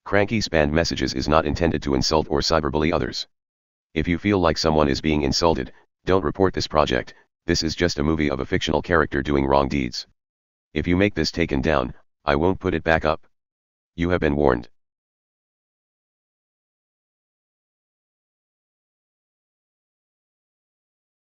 Cranky spam messages is not intended to insult or cyberbully others. If you feel like someone is being insulted, don't report this project. This is just a movie of a fictional character doing wrong deeds. If you make this taken down, I won't put it back up. You have been warned.